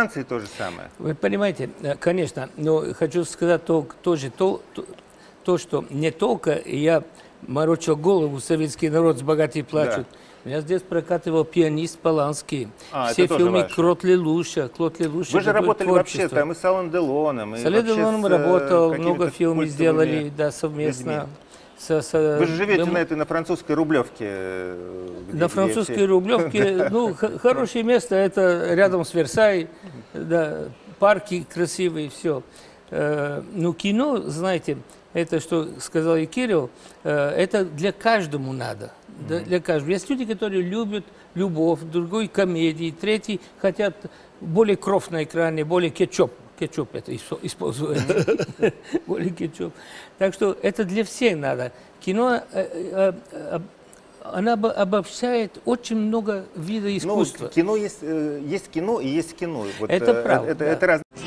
Франции то же самое. Вы понимаете, конечно, но хочу сказать тоже то, что не только я морочил голову, советский народ с богатей плачут. Да. Я здесь прокатывал «Пианист» Поланский, все это тоже фильмы ваше. Клод Лелуша. Вы же работали вообще там и с Алан Делоном, и с Алан Делоном работал, много фильмов сделали, да, совместно. Вы же живете на французской Рублевке. На французской Рублевке, ну, хорошее место, это рядом с Версай, да, парки красивые, все. Ну, кино, знаете, это, что сказал и Кирилл, это для каждому надо. Для каждого. Есть люди, которые любят любовь, другой комедии, третий хотят более кровь на экране, более кетчуп. Кетчуп это использует. Более кетчуп. Так что это для всех надо. Кино, она обобщает очень много видов искусства. Ну, кино есть кино и есть кино. Вот, это правда. Это разные.